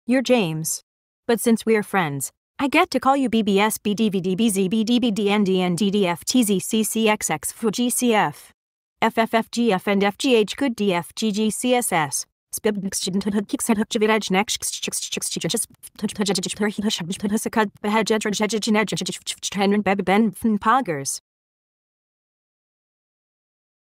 You're James. But since we're friends, I get to call you BBS BDVD BZBDBDNDNDDFTZCCXX FUGCF FFFGF and FGH good DFGGCSS Poggers